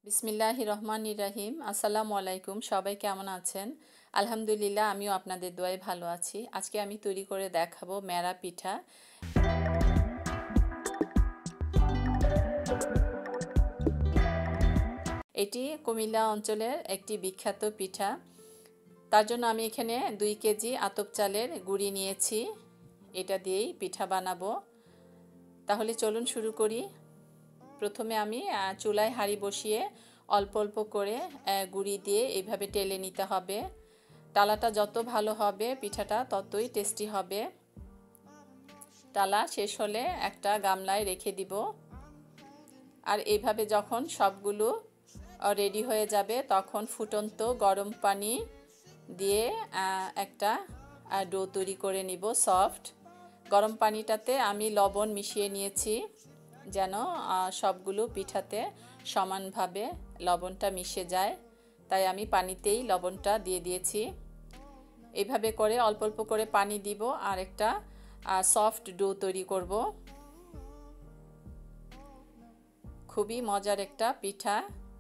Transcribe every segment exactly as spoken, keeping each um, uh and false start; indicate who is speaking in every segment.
Speaker 1: বিসমিল্লাহির রহমানির রহিম। আসসালামু আলাইকুম। সবাই কেমন আছেন? আলহামদুলিল্লাহ, আমিও আপনাদের দোয়ায় ভালো আছি। আজকে আমি তৈরি করে দেখাবো মেরা পিঠা। এটি কুমিল্লা অঞ্চলের একটি বিখ্যাত পিঠা। তার জন্য আমি এখানে দুই কেজি আতপ চালের গুঁড়ি নিয়েছি। এটা দিয়েই পিঠা বানাবো। তাহলে চলুন শুরু করি। প্রথমে আমি চুলায় হাঁড়ি বসিয়ে অল্প অল্প করে গুঁড়ি দিয়ে এইভাবে টেলে নিতে হবে। টালাটা যত ভালো হবে পিঠাটা ততই টেস্টি হবে। টালা শেষ হলে একটা গামলায় রেখে দিব। আর এইভাবে যখন সবগুলো রেডি হয়ে যাবে তখন ফুটন্ত গরম পানি দিয়ে একটা ডো তৈরি করে নিব সফট। গরম পানিটাতে আমি লবণ মিশিয়ে নিয়েছি যেন সবগুলো পিঠাতে সমানভাবে লবণটা মিশে যায়, তাই আমি পানিতেই লবণটা দিয়ে দিয়েছি। এইভাবে করে অল্প অল্প করে পানি দিব আর একটা সফট ডো তৈরি করব। খুবই মজার একটা পিঠা।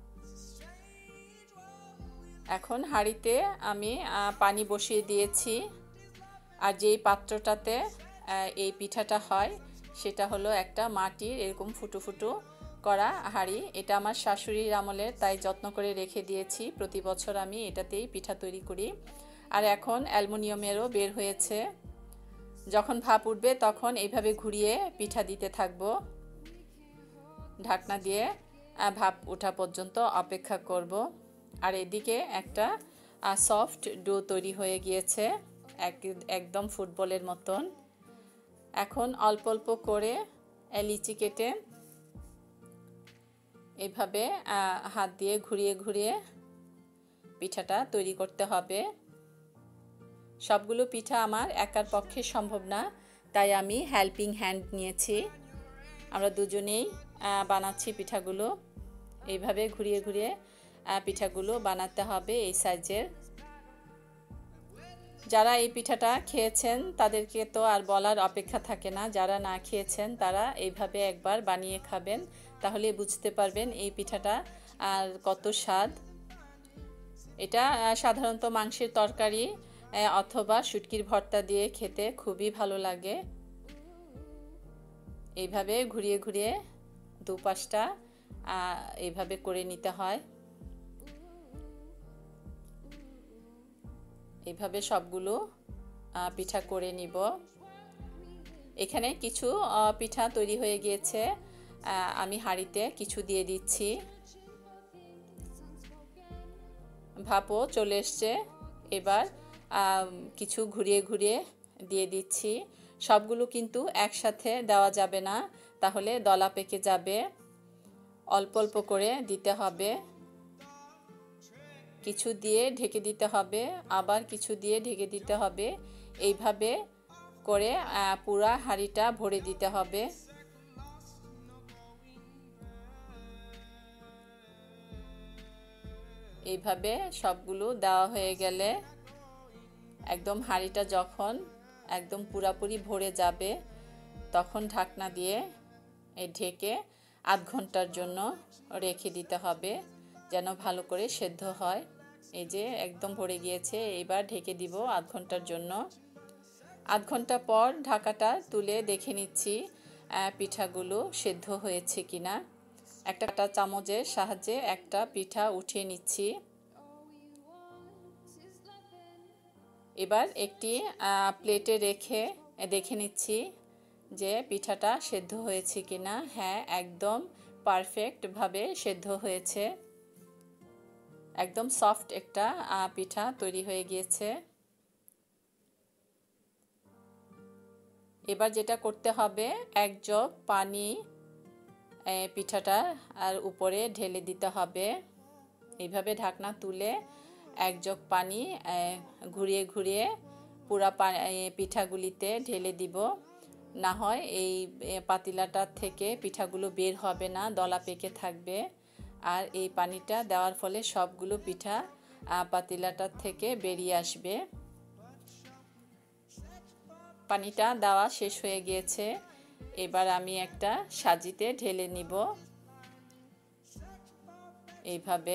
Speaker 1: এখন হাঁড়িতে আমি পানি বসিয়ে দিয়েছি। আর যেই পাত্রটাতে এই পিঠাটা হয় সেটা হলো একটা মাটির এরকম ফুটো ফুটো করা হাঁড়ি। এটা আমার শাশুড়ির আমলের, তাই যত্ন করে রেখে দিয়েছি। প্রতি বছর আমি এটাতেই পিঠা তৈরি করি। আর এখন অ্যালুমিনিয়ামেরও বের হয়েছে। যখন ভাপ উঠবে তখন এইভাবে ঘুরিয়ে পিঠা দিতে থাকবো। ঢাকনা দিয়ে ভাপ ওঠা পর্যন্ত অপেক্ষা করব। আর এদিকে একটা সফট ডো তৈরি হয়ে গিয়েছে, একদম ফুটবলের মতন। এখন অল্প অল্প করে লিচি কেটে এভাবে হাত দিয়ে ঘুরিয়ে ঘুরিয়ে পিঠাটা তৈরি করতে হবে। সবগুলো পিঠা আমার একার পক্ষে সম্ভব না, তাই আমি হেল্পিং হ্যান্ড নিয়েছি। আমরা দুজনেই বানাচ্ছি পিঠাগুলো। এইভাবে ঘুরিয়ে ঘুরিয়ে পিঠাগুলো বানাতে হবে এই সাইজের। যারা এই পিঠাটা খেয়েছেন তাদেরকে তো আর বলার অপেক্ষা থাকে না। যারা না খেয়েছেন তারা এইভাবে একবার বানিয়ে খাবেন, তাহলে বুঝতে পারবেন এই পিঠাটা আর কত স্বাদ। এটা সাধারণত মাংসের তরকারি অথবা শুটকির ভর্তা দিয়ে খেতে খুবই ভালো লাগে। এইভাবে ঘুরিয়ে ঘুরিয়ে দুপাশটা এইভাবে করে নিতে হয়। এইভাবে সবগুলো পিঠা করে নিব। এখানে কিছু পিঠা তৈরি হয়ে গিয়েছে, আমি হাঁড়িতে কিছু দিয়ে দিচ্ছি। ভাপও চলে এসছে। এবার কিছু ঘুরিয়ে ঘুরিয়ে দিয়ে দিচ্ছি। সবগুলো কিন্তু একসাথে দেওয়া যাবে না, তাহলে দলা পেকে যাবে। অল্প অল্প করে দিতে হবে। কিছু দিয়ে ঢেকে দিতে হবে, আবার কিছু দিয়ে ঢেকে দিতে হবে। এইভাবে করে পুরা হাঁড়িটা ভরে দিতে হবে। এইভাবে সবগুলো দেওয়া হয়ে গেলে একদম হাঁড়িটা যখন একদম পুরাপুরি ভরে যাবে তখন ঢাকনা দিয়ে ঢেকে আধ ঘন্টার জন্য রেখে দিতে হবে যেন ভালো করে সেদ্ধ হয়। এই যে একদম ভরে গিয়েছে, এবার ঢেকে দিব আধ ঘন্টার জন্য। আধ ঘন্টা পর ঢাকাটা তুলে দেখে নিচ্ছি পিঠাগুলো সেদ্ধ হয়েছে কিনা। একটা চামচের সাহায্যে একটা পিঠা উঠিয়ে নিচ্ছি। এবার একটি প্লেটে রেখে দেখে নিচ্ছি যে পিঠাটা সেদ্ধ হয়েছে কিনা। হ্যাঁ, একদম পারফেক্টভাবে সেদ্ধ হয়েছে। একদম সফট একটা পিঠা তৈরি হয়ে গিয়েছে। এবার যেটা করতে হবে, এক জগ পানি পিঠাটা আর উপরে ঢেলে দিতে হবে। এইভাবে ঢাকনা তুলে এক জগ পানি ঘুরিয়ে ঘুরিয়ে পুরা পিঠাগুলিতে ঢেলে দিব। না হয় এই পাতিলাটার থেকে পিঠাগুলো বের হবে না, দলা পেকে থাকবে। আর এই পানিটা দেওয়ার ফলে সবগুলো পিঠা পাতিলাটার থেকে বেরিয়ে আসবে। পানিটা দেওয়া শেষ হয়ে গিয়েছে। এবার আমি একটা সাজিতে ঢেলে নিব। এইভাবে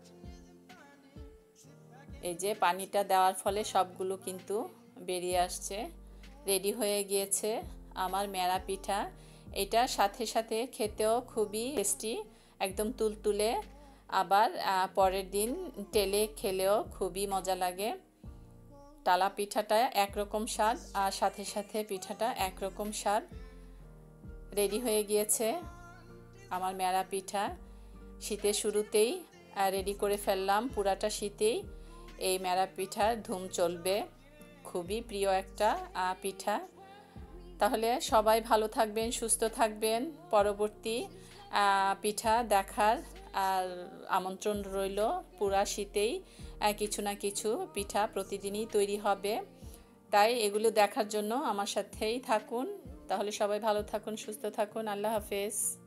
Speaker 1: এই যে পানিটা দেওয়ার ফলে সবগুলো কিন্তু বেরিয়ে আসছে। রেডি হয়ে গিয়েছে আমার মেরা পিঠা। এটা সাথে সাথে খেতেও খুবই টেস্টি, একদম তুলতুলে, আবার পরের দিন তেলে খেলেও খুবই মজা লাগে। টালা পিঠাটা একরকম স্বাদ আর সাথে সাথে পিঠাটা একরকম স্বাদ। রেডি হয়ে গিয়েছে আমার মেরা পিঠা। শীতের শুরুতেই রেডি করে ফেললাম, পুরাটা শীতেই এই মেরা পিঠার ধুম চলবে। খুবই প্রিয় একটা পিঠা। তাহলে সবাই ভালো থাকবেন, সুস্থ থাকবেন। পরবর্তী পিঠা দেখার আর আমন্ত্রণ রইল। পুরা শীতেই কিছু না কিছু পিঠা প্রতিদিনই তৈরি হবে, তাই এগুলো দেখার জন্য আমার সাথেই থাকুন। তাহলে সবাই ভালো থাকুন, সুস্থ থাকুন। আল্লাহ হাফেজ।